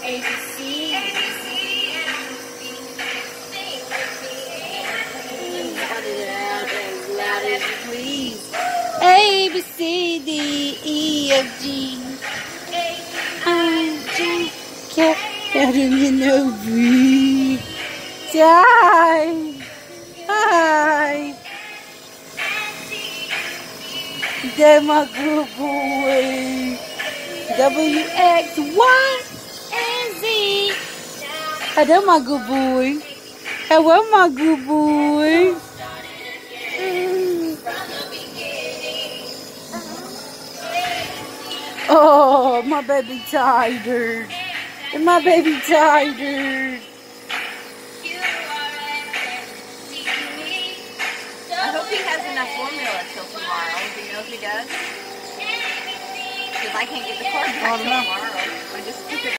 ABC. Shout it out as loud as you please. A, B, C, D, E, F, G, I, J, K, L, M, N, O, P, die. Hi. That's my good boy. W, X, Y, and Z. That's my good boy. Hello, my good boy. Oh, my baby tired. And my baby tired. I hope he has enough formula till tomorrow. Do you know if he does? Because I can't get the cord back till tomorrow. I just took it.